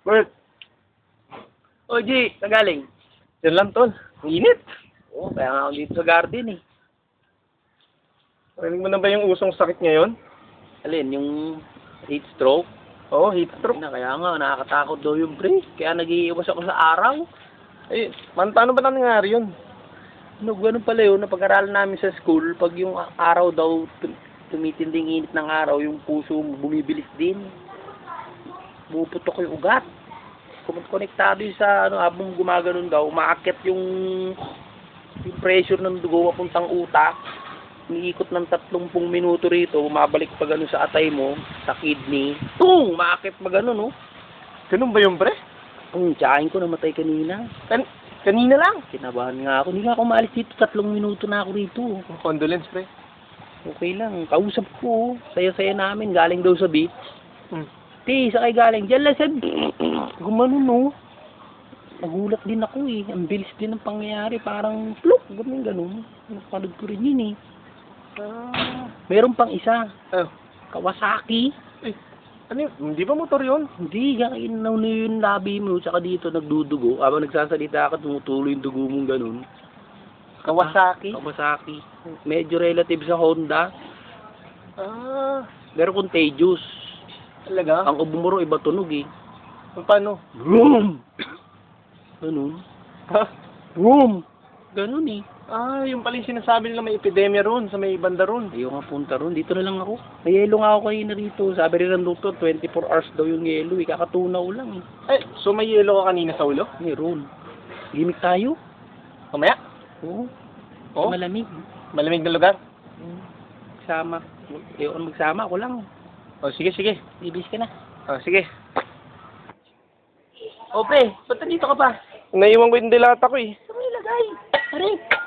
Bert, O, G, nagaling. yan lang tol. Ang init. Oo, kaya nga ako dito sa garden eh. Marinig mo na ba yung usong sakit ngayon? Alin, yung heat stroke? Oo, heat stroke. Kaya nga, nakakatakot daw yung pre. Kaya nag-iiwas ako sa araw. Eh, paano ba nangyari yun? Ganun pala yun, napag-aralan namin sa school, pag yung araw daw, tumitinding init ng araw, yung puso mo bumibilis din. Pumuputok yung ugat. Konektado yun sa, habang gumaganon daw, umaakyat yung pressure ng dugo papuntang utak. Umiikot ng 30 minuto rito, bumabalik pa gano'n sa atay mo, sa kidney. Tung! Maakit pa gano'n, no? Ganun ba yung pre? Tsahin ko namatay kanina. Kanina lang. Kinabahan nga ako. Hindi nga ako maalis dito. 3 minuto na ako rito. Condolence, pre. Okay lang. Kausap ko. Saya-saya namin. Galing daw sa beach. Hmm. Sakay galing. Diyan lang sa... Gumano, no? Nagulat din ako eh. Ang bilis din ng pangyayari. Parang pluk. Ganun. Napanood ko rin yun eh. Meron pang isa. Oh. Kawasaki. Ano yun? Hindi ba motor yun? Hindi, inaw na yung labi mo, tsaka dito nagdudugo. Habang nagsasalita ka, tumutuloy yung dugo mong ganun. Kawasaki? Kawasaki. Medyo relative sa Honda. Pero contagious. Talaga? Ang ubo mo rin, iba tunog eh. Paano? Boom! Ganun. Ha? Boom! Ganun eh. Yung pala yung sinasabi nila may epidemya ron, sa may banda ron. Ayaw nga punta ron. Dito na lang ako. May yelo nga ako kanina rito. Sabi rin ng doktor, 24 hours daw yung yelo eh. Kakatunaw lang eh. So may yelo ka kanina sa ulo? Meron. Gimik tayo. Mamaya? Oo. Oo? Malamig. Malamig na lugar? Magsama. Ayaw magsama. Ako lang. Sige. Bibis ka na. Sige. Ope, ba't nandito ka pa? Naiwan ko yung dilata ko eh. Saan mo ilagay? Pare,